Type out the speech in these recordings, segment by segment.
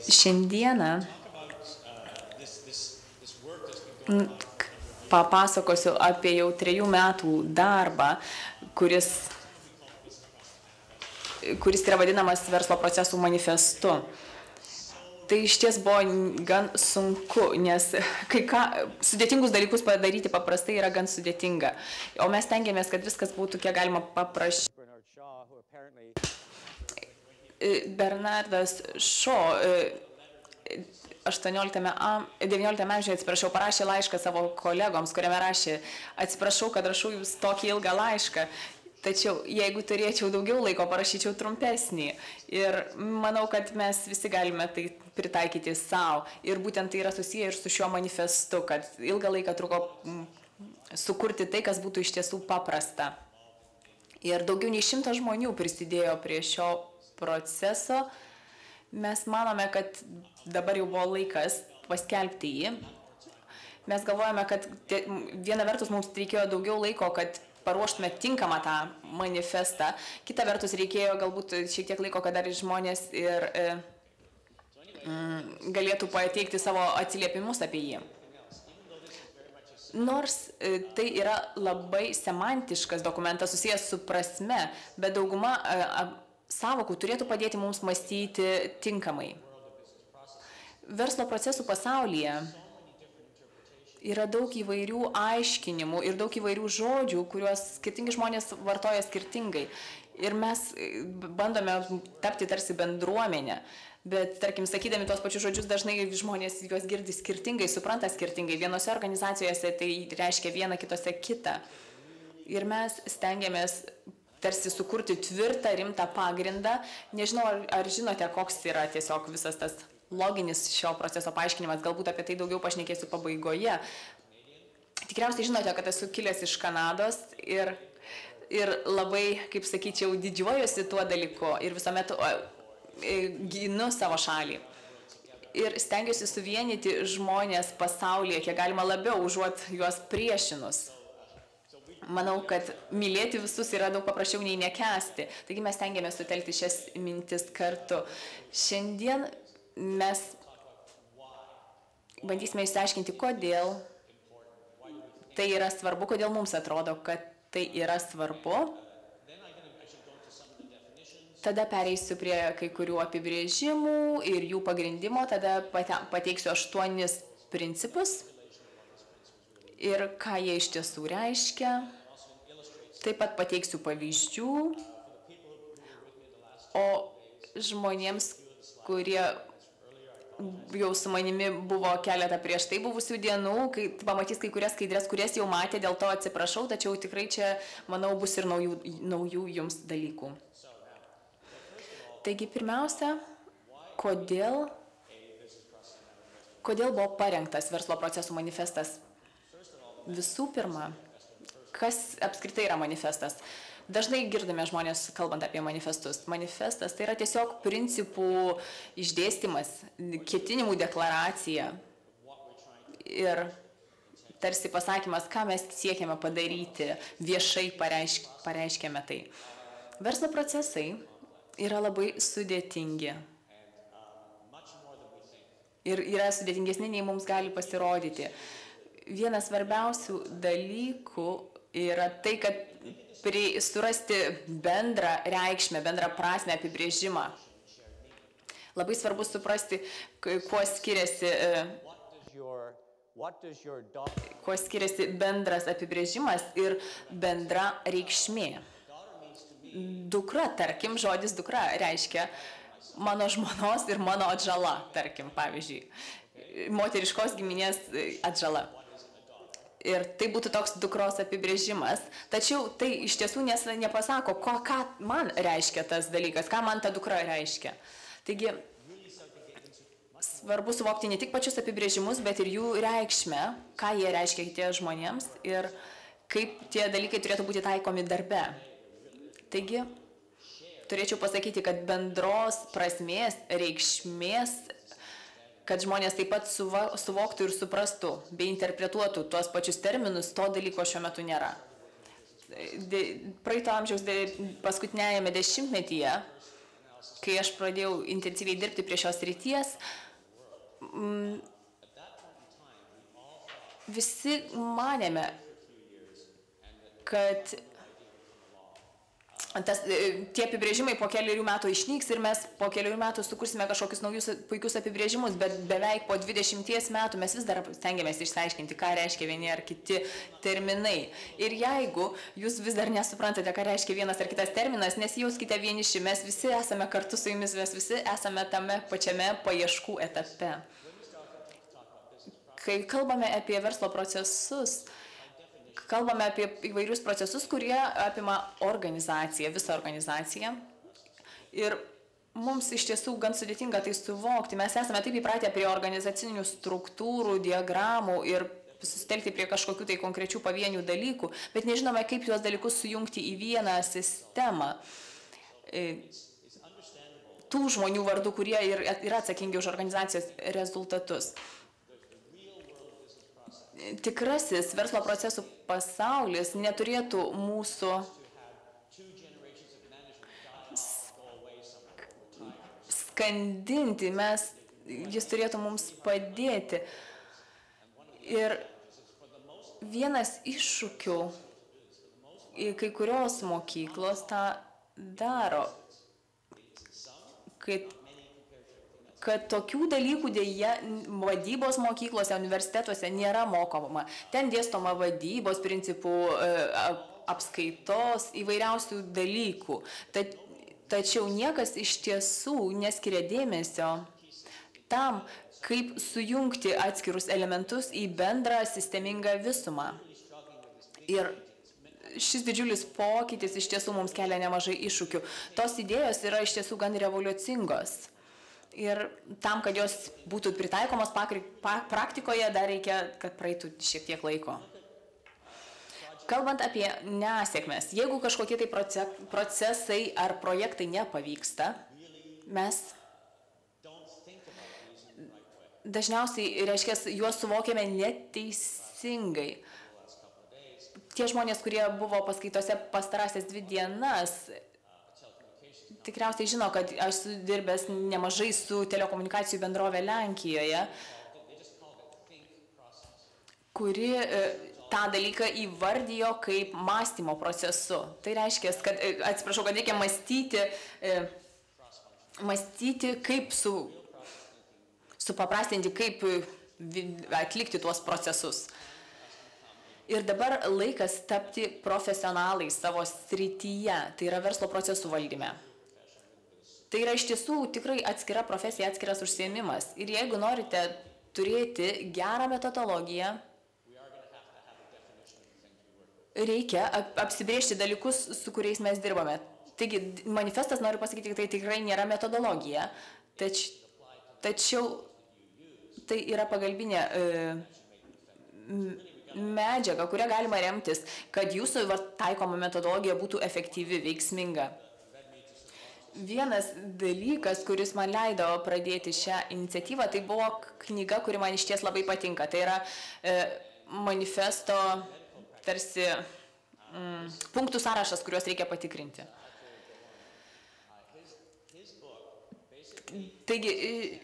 Šiandieną papasakosiu apie jau 3 metų darbą, kuris yra vadinamas verslo procesų manifestu. Tai iš ties buvo gan sunku, nes kai ką sudėtingus dalykus padaryti paprastai yra gan sudėtinga. O mes tengiamės, kad viskas būtų kiek galima paprasčiau. Bernardas Shaw 19 amžiuje, atsiprašau, parašė laišką savo kolegoms, kuriame rašė: atsiprašau, kad rašau jums tokį ilgą laišką, tačiau jeigu turėčiau daugiau laiko, parašyčiau trumpesnį. Ir manau, kad mes visi galime tai pritaikyti savo. Ir būtent tai yra susiję ir su šiuo manifestu, kad ilgą laiką truko sukurti tai, kas būtų iš tiesų paprasta. Ir daugiau nei 100 žmonių prisidėjo prie šio proceso. Mes manome, kad dabar jau buvo laikas paskelbti jį. Mes galvojame, kad viena vertus mums reikėjo daugiau laiko, kad paruoštume tinkamą tą manifestą. Kita vertus reikėjo galbūt šiek tiek laiko, kad dar žmonės ir galėtų pateikti savo atsiliepimus apie jį. Nors tai yra labai semantiškas dokumentas susijęs su prasme, bet dauguma sąvokų turėtų padėti mums mąstyti tinkamai. Verslo procesų pasaulyje yra daug įvairių aiškinimų ir daug įvairių žodžių, kuriuos skirtingi žmonės vartoja skirtingai. Ir mes bandome tapti tarsi bendruomenę. Bet, tarkim, sakydami tos pačius žodžius, dažnai žmonės juos girdi skirtingai, supranta skirtingai. Vienose organizacijose tai reiškia vieną, kitose kitą. Ir mes stengiamės tarsi sukurti tvirtą, rimtą pagrindą. Nežinau, ar žinote, koks yra tiesiog visas tas loginis šio proceso paaiškinimas. Galbūt apie tai daugiau pašnekėsiu pabaigoje. Tikriausiai žinote, kad esu kilęs iš Kanados ir labai, kaip sakyčiau, didžiuojuosi tuo dalyku ir visuomet ginu savo šalį. Ir stengiuosi suvienyti žmonės pasaulyje, kiek galima labiau, užuot juos priešinus. Manau, kad mylėti visus yra daug paprasčiau nei nekęsti. Taigi mes stengiamės sutelkti šias mintis kartu. Šiandien mes bandysime išsiaiškinti, kodėl tai yra svarbu, kodėl mums atrodo, kad tai yra svarbu. Tada pereisiu prie kai kurių apibrėžimų ir jų pagrindimo, tada pateiksiu 8 principus ir ką jie iš tiesų reiškia. Taip pat pateiksiu pavyzdžių, o žmonėms, kurie jau su manimi buvo keletą prieš tai buvusių dienų, kai pamatys kai kurias skaidrės, kurias jau matė, dėl to atsiprašau, tačiau tikrai čia, manau, bus ir naujų jums dalykų. Taigi, pirmiausia, kodėl buvo parengtas verslo procesų manifestas? Visų pirma, kas apskritai yra manifestas? Dažnai girdime žmonės kalbant apie manifestus. Manifestas tai yra tiesiog principų išdėstymas, ketinimų deklaracija ir tarsi pasakymas, ką mes siekiame padaryti, viešai pareiškėme tai. Verslo procesai yra labai sudėtingi ir yra sudėtingesni, nei mums gali pasirodyti. Vienas svarbiausių dalykų yra tai, kad surasti bendrą reikšmę, bendrą prasmę, apibrėžimą. Labai svarbu suprasti, kuo skiriasi bendras apibrėžimas ir bendra reikšmė. Dukra, tarkim, žodis dukra reiškia mano žmonos ir mano atžala, tarkim, pavyzdžiui. Moteriškos giminės atžala. Ir tai būtų toks dukros apibrėžimas. Tačiau tai iš tiesų nepasako, ką man reiškia tas dalykas, ką man ta dukra reiškia. Taigi, svarbu suvokti ne tik pačius apibrėžimus, bet ir jų reikšmę, ką jie reiškia kitiems žmonėms ir kaip tie dalykai turėtų būti taikomi darbe. Taigi, turėčiau pasakyti, kad bendros prasmės, reikšmės, kad žmonės taip pat suvoktų ir suprastų, bei interpretuotų tuos pačius terminus, to dalyko šiuo metu nėra. Praeito amžiaus paskutinėjame dešimtmetyje kai aš pradėjau intensyviai dirbti prie šios ryties, visi manėme, kad tie apibrėžimai po keliarių metų išnyks ir mes po keliarių metų sukursime kažkokius naujus puikius apibrėžimus, bet beveik po 20 metų mes vis dar stengiamės išsiaiškinti, ką reiškia vieni ar kiti terminai. Ir jeigu jūs vis dar nesuprantate, ką reiškia vienas ar kitas terminas, nesijauskite vieniši, mes visi esame kartu su jumis, mes visi esame tame pačiame paieškų etape. Kai kalbame apie verslo procesus, kalbame apie įvairius procesus, kurie apima organizaciją, visą organizaciją. Ir mums iš tiesų gan sudėtinga tai suvokti. Mes esame taip įpratę prie organizacinių struktūrų, diagramų ir susitelkti prie kažkokių tai konkrečių pavienių dalykų, bet nežinome, kaip juos dalykus sujungti į vieną sistemą. Tų žmonių vardų, kurie yra atsakingi už organizacijos rezultatus. Tikrasis verslo procesų pasaulis neturėtų mūsų skandinti, jis turėtų mums padėti. Ir vienas iššūkių, kai kurios mokyklos tą daro, kad tokių dalykų dėja vadybos mokyklose, universitetuose nėra mokoma. Ten dėstoma vadybos principų, apskaitos, įvairiausių dalykų. Tačiau niekas iš tiesų neskiria dėmesio tam, kaip sujungti atskirus elementus į bendrą sistemingą visumą. Ir šis didžiulis pokytis iš tiesų mums kelia nemažai iššūkių. Tos idėjos yra iš tiesų gan revoliucingos. Ir tam, kad jos būtų pritaikomos praktikoje, dar reikia, kad praeitų šiek tiek laiko. Kalbant apie nesėkmes, jeigu kažkokie tai procesai ar projektai nepavyksta, mes dažniausiai, reiškia, juos suvokiame neteisingai. Tie žmonės, kurie buvo paskaitose pastarąsias 2 dienas, tikriausiai žino, kad aš dirbęs nemažai su telekomunikacijų bendrovė Lenkijoje, kuri tą dalyką įvardijo kaip mąstymo procesu. Tai reiškia, kad, atsiprašau, kad reikia mąstyti, kaip supaprastinti, kaip atlikti tuos procesus. Ir dabar laikas tapti profesionalais savo srityje, tai yra verslo procesų valdyme. Tai yra iš tiesų tikrai atskira profesija, atskiras užsiėmimas. Ir jeigu norite turėti gerą metodologiją, reikia apsibrėžti dalykus, su kuriais mes dirbame. Taigi, manifestas, noriu pasakyti, kad tai tikrai nėra metodologija, tačiau tai yra pagalbinė medžiaga, kurią galima remtis, kad jūsų taikoma metodologija būtų efektyvi, veiksminga. Vienas dalykas, kuris man leido pradėti šią iniciatyvą, tai buvo knyga, kuri man išties labai patinka. Tai yra manifesto tarsi punktų sąrašas, kuriuos reikia patikrinti. Taigi,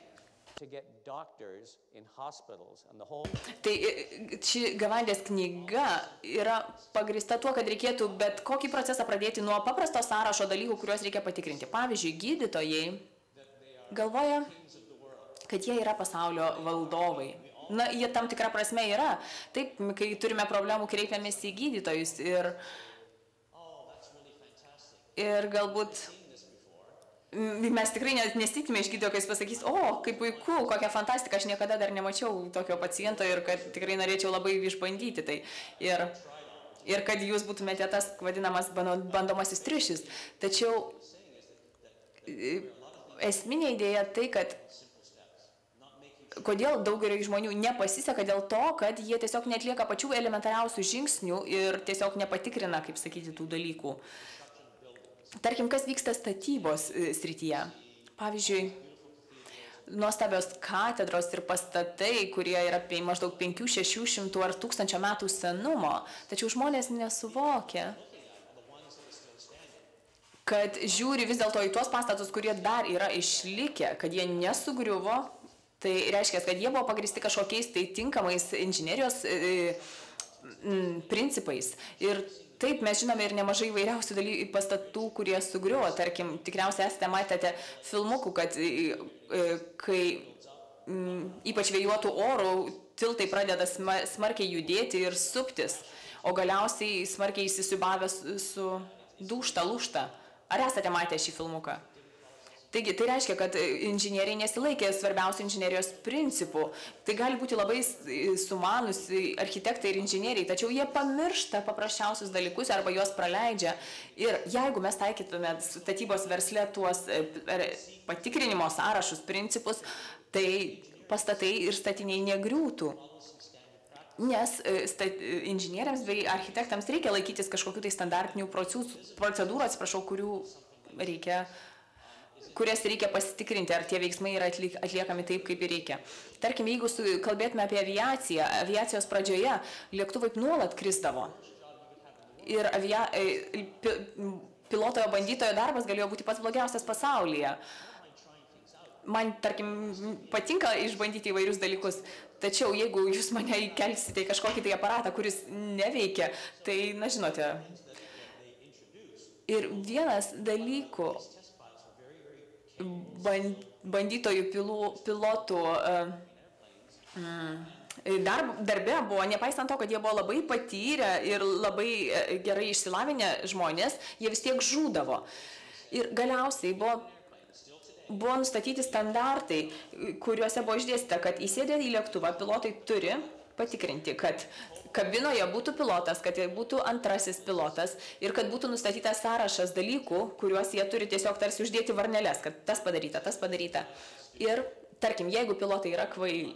tai ši Gavandės knyga yra pagrįsta tuo, kad reikėtų bet kokį procesą pradėti nuo paprasto sąrašo dalykų, kuriuos reikia patikrinti. Pavyzdžiui, gydytojai galvoja, kad jie yra pasaulio valdovai. Na, jie tam tikrą prasme yra. Taip, kai turime problemų, kreipiamės į gydytojus ir galbūt mes tikrai nesitikime iš gydytojo, kai jis pasakys, kaip puiku, kokia fantastika, aš niekada dar nemačiau tokio paciento ir kad tikrai norėčiau labai išbandyti tai. Ir kad jūs būtumėte tas vadinamas bandomasis triušis. Tačiau esminė idėja tai, kad kodėl daugeliui žmonių nepasiseka dėl to, kad jie tiesiog neatlieka pačių elementariausių žingsnių ir tiesiog nepatikrina, kaip sakyti, tų dalykų. Tarkim, kas vyksta statybos srityje. Pavyzdžiui, nuostabios katedros ir pastatai, kurie yra maždaug 500-600 ar 1000 metų senumo, tačiau žmonės nesuvokia, kad žiūri vis dėlto į tuos pastatus, kurie dar yra išlikę, kad jie nesugriuvo, tai reiškia, kad jie buvo pagristi kažkokiais tai tinkamais inžinerijos principais. Ir taip, mes žinome ir nemažai įvairiausių pastatų, kurie sugriuvo. Tarkim, tikriausiai esate matėte filmukų, kad kai ypač vėjuotų orų tiltai pradeda smarkiai judėti ir suptis, o galiausiai smarkiai įsisiubavęs su lūžta. Ar esate matę šį filmuką? Taigi, tai reiškia, kad inžinieriai nesilaikė svarbiausių inžinerijos principų. Tai gali būti labai sumanus architektai ir inžinieriai, tačiau jie pamiršta paprasčiausius dalykus arba juos praleidžia. Ir jeigu mes taikytume statybos versle tuos patikrinimo sąrašus, principus, tai pastatai ir statiniai negriūtų. Nes inžinieriams bei architektams reikia laikytis kažkokių tai standartinių procedūrų, kurias reikia pasitikrinti, ar tie veiksmai yra atliekami taip, kaip ir reikia. Tarkim, jeigu kalbėtume apie aviaciją, aviacijos pradžioje lėktuvai nuolat krisdavo. Ir pilotojo bandytojo darbas galėjo būti pats blogiausias pasaulyje. Man, tarkim, patinka išbandyti įvairius dalykus, tačiau jeigu jūs mane įkelsite į kažkokį tai aparatą, kuris neveikia, tai, na žinote. Ir vienas dalykų bandytojų pilotų darbe buvo, nepaisant to, kad jie buvo labai patyrę ir labai gerai išsilavinę žmonės, jie vis tiek žūdavo. Ir galiausiai buvo nustatyti standartai, kuriuose buvo išdėstyta, kad įsėdę į lėktuvą pilotai turi patikrinti, kad kabinoje būtų pilotas, kad būtų antrasis pilotas ir kad būtų nustatytas sąrašas dalykų, kuriuos jie turi tiesiog tarsi uždėti varneles, kad tas padaryta. Ir, tarkim, jeigu pilotai yra kvaili,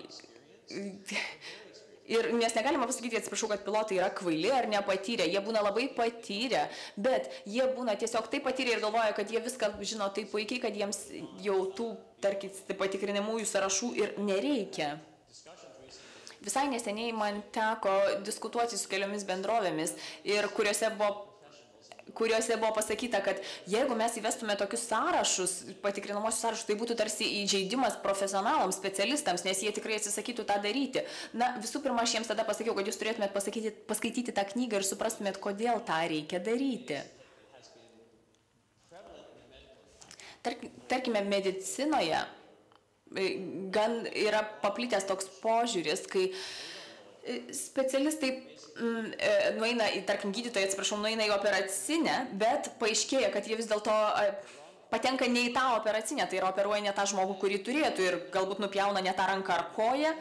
ir nes negalima pasakyti, atsiprašau, kad pilotai yra kvaili ar nepatyrę, jie būna labai patyrę, bet jie būna tiesiog taip patyrę ir galvoja, kad jie viską žino taip puikiai, kad jiems jau tų, tarkim, patikrinamųjų sąrašų ir nereikia. Visai neseniai man teko diskutuoti su keliomis bendrovėmis, ir kuriuose buvo pasakyta, kad jeigu mes įvestume tokius sąrašus, patikrinamosius sąrašus, tai būtų tarsi įžeidimas profesionalams, specialistams, nes jie tikrai atsisakytų tą daryti. Na, visų pirma, aš jiems tada pasakiau, kad jūs turėtumėt paskaityti tą knygą ir suprastumėt, kodėl tą reikia daryti. Tarkime, medicinoje gan yra paplitęs toks požiūris, kai specialistai nueina į, tarkim, gydytojai, nueina į operacinę, bet paaiškėja, kad jie vis dėlto patenka ne į tą operacinę, tai yra operuoja ne tą žmogų, kurį turėtų, ir galbūt nupjauna ne tą ranką ar koją,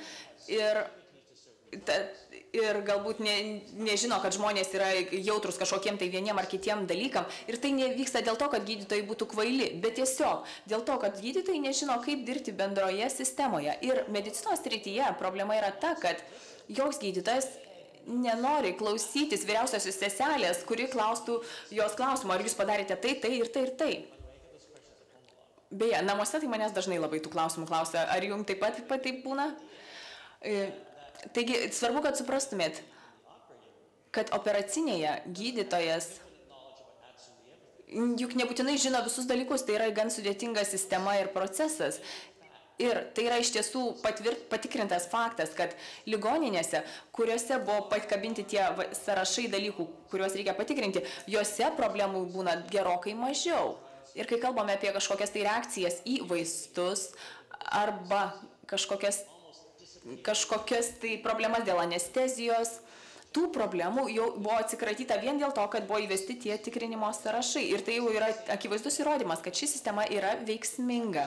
ir galbūt nežino, kad žmonės yra jautrus kažkokiem tai vieniem ar kitiem dalykam. Ir tai nevyksta dėl to, kad gydytojai būtų kvaili, bet tiesiog dėl to, kad gydytojai nežino, kaip dirbti bendroje sistemoje. Ir medicinos srityje problema yra ta, kad joks gydytojas nenori klausytis vyriausiosios seselės, kuri klaustų jos klausimo, ar jūs padarėte tai ir tai ir tai. Beje, namuose tai manęs dažnai labai tų klausimų klausia, ar jums taip pat taip būna? Taigi, svarbu, kad suprastumėt, kad operacinėje gydytojas juk nebūtinai žino visus dalykus, tai yra gan sudėtinga sistema ir procesas. Ir tai yra iš tiesų patikrintas faktas, kad ligoninėse, kuriuose buvo pakabinti tie sąrašai dalykų, kuriuos reikia patikrinti, juose problemų būna gerokai mažiau. Ir kai kalbame apie kažkokias tai reakcijas į vaistus arba kažkokias tai problemas dėl anestezijos, tų problemų jau buvo atsikratyta vien dėl to, kad buvo įvesti tie tikrinimo sąrašai. Ir tai jau yra akivaizdus įrodymas, kad ši sistema yra veiksminga.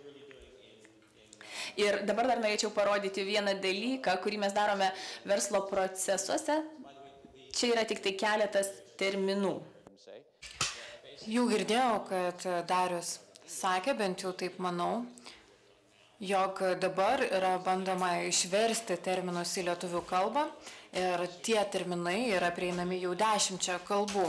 Ir dabar dar norėčiau parodyti vieną dalyką, kurį mes darome verslo procesuose. Čia yra tik tai keletas terminų. Jau girdėjau, kad Darius sakė, bent jau taip manau, jog dabar yra bandoma išversti terminus į lietuvių kalbą ir tie terminai yra prieinami jau 10 kalbų.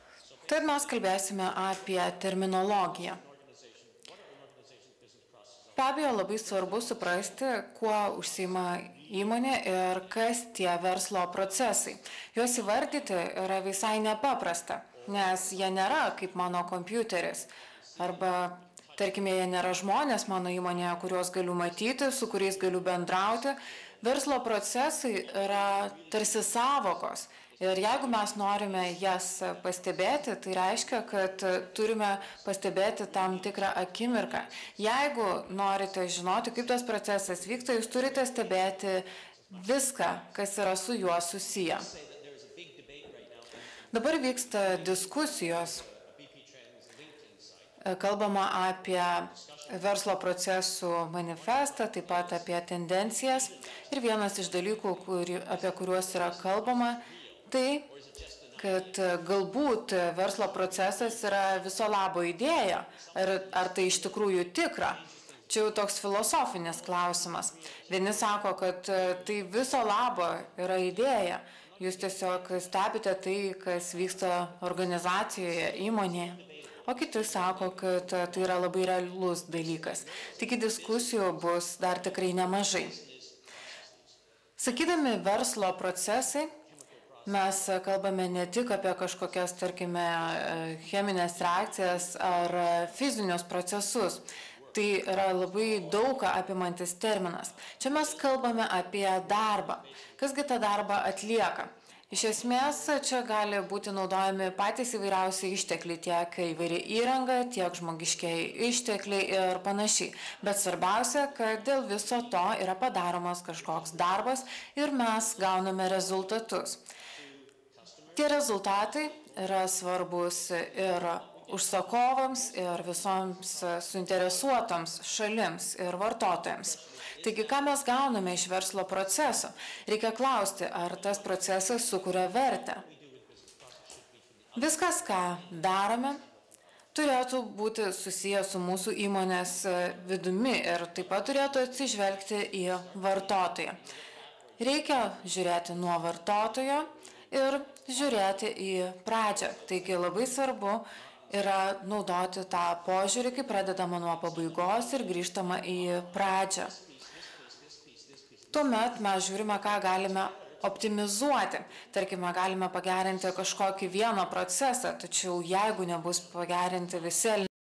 Tad mes kalbėsime apie terminologiją. Be abejo, labai svarbu suprasti, kuo užsiima įmonė ir kas tie verslo procesai. Juos įvardyti yra visai nepaprasta, nes jie nėra kaip mano kompiuteris. Arba, tarkime, jie nėra žmonės mano įmonėje, kuriuos galiu matyti, su kuriais galiu bendrauti. Verslo procesai yra tarsi savokos. Ir jeigu mes norime jas pastebėti, tai reiškia, kad turime pastebėti tam tikrą akimirką. Jeigu norite žinoti, kaip tas procesas vyksta, jūs turite stebėti viską, kas yra su juo susiję. Dabar vyksta diskusijos. Kalbama apie verslo procesų manifestą, taip pat apie tendencijas. Ir vienas iš dalykų, apie kuriuos yra kalbama, tai, kad galbūt verslo procesas yra viso labo idėja, ar tai iš tikrųjų tikra. Čia jau toks filosofinis klausimas. Vieni sako, kad tai viso labo yra idėja. Jūs tiesiog stebite tai, kas vyksta organizacijoje, įmonėje. O kiti sako, kad tai yra labai realus dalykas. Taigi diskusijų bus dar tikrai nemažai. Sakydami verslo procesai, mes kalbame ne tik apie kažkokias, tarkime, cheminės reakcijas ar fizinius procesus. Tai yra labai daug apimantis terminas. Čia mes kalbame apie darbą. Kasgi tą darbą atlieka? Iš esmės, čia gali būti naudojami patys įvairiausi ištekliai, tiek įvairi įranga, tiek žmogiškiai ištekliai ir panašiai. Bet svarbiausia, kad dėl viso to yra padaromas kažkoks darbas ir mes gauname rezultatus. Tie rezultatai yra svarbus ir užsakovams, ir visoms suinteresuotoms šalims ir vartotojams. Taigi, ką mes gauname iš verslo proceso? Reikia klausti, ar tas procesas sukuria vertę. Viskas, ką darome, turėtų būti susijęs su mūsų įmonės vidumi ir taip pat turėtų atsižvelgti į vartotoją. Reikia žiūrėti nuo vartotojo ir žiūrėti į pradžią. Taigi labai svarbu yra naudoti tą požiūrį, kai pradedama nuo pabaigos ir grįžtama į pradžią. Tuomet mes žiūrime, ką galime optimizuoti. Tarkime, galime pagerinti kažkokį vieną procesą, tačiau jeigu nebus pagerinti visi